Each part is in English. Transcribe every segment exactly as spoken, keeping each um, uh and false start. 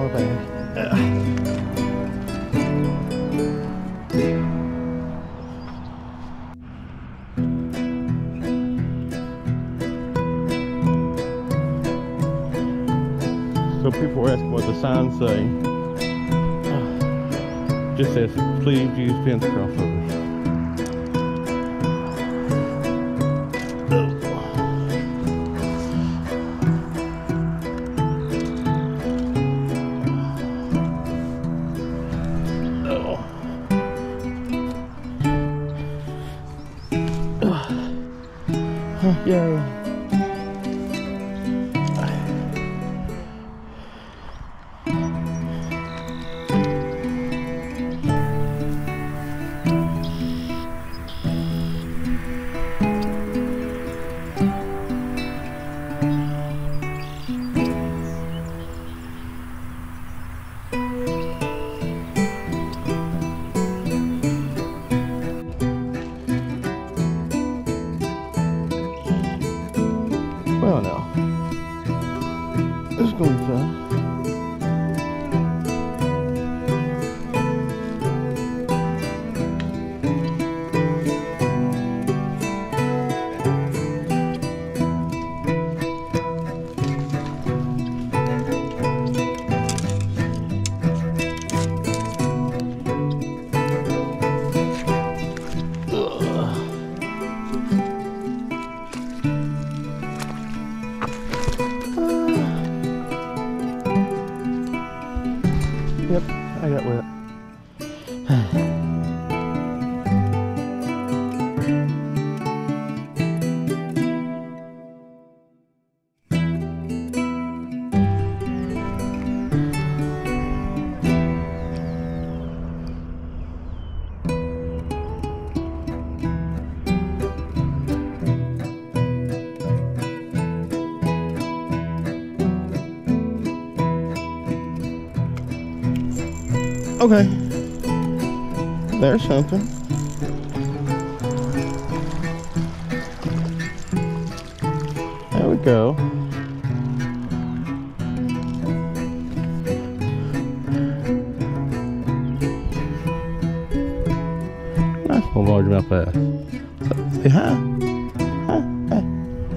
more bad. Ugh. So people were asking what the signs say. Just says, please use fence crossovers. Oh. Yay. Well, now, this is going to be fun. Yep, I got wet. Okay, there's something. There we go. Nice little largemouth bass. Say hi. Hi. Hi.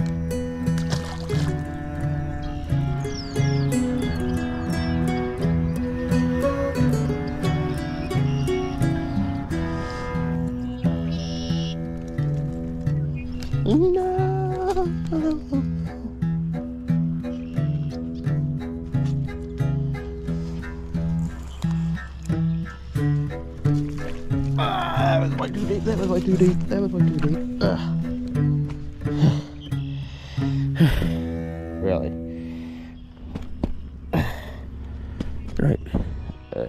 No. Ah, that was way too deep. That was way too deep. That was way too deep. Ugh. Really? Right. Uh.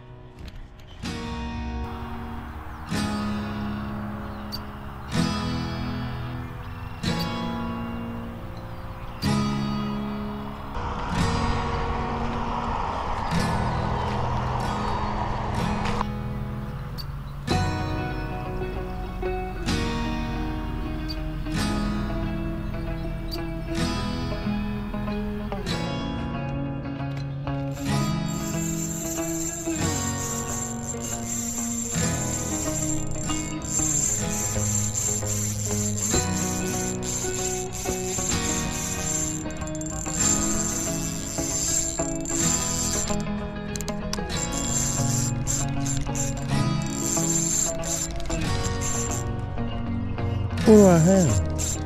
What do I have?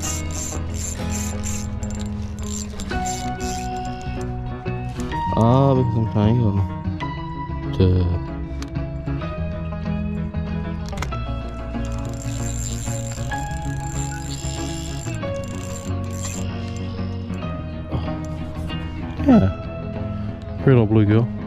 Ah, because I'm trying to. Yeah, pretty little bluegill.